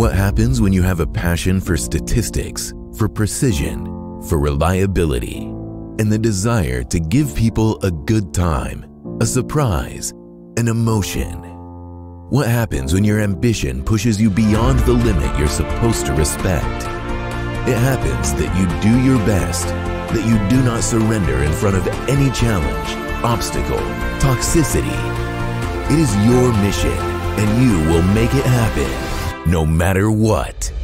What happens when you have a passion for statistics, for precision, for reliability, and the desire to give people a good time, a surprise, an emotion? What happens when your ambition pushes you beyond the limit you're supposed to respect? It happens that you do your best, that you do not surrender in front of any challenge, obstacle, toxicity. It is your mission, and you will make it happen, no matter what.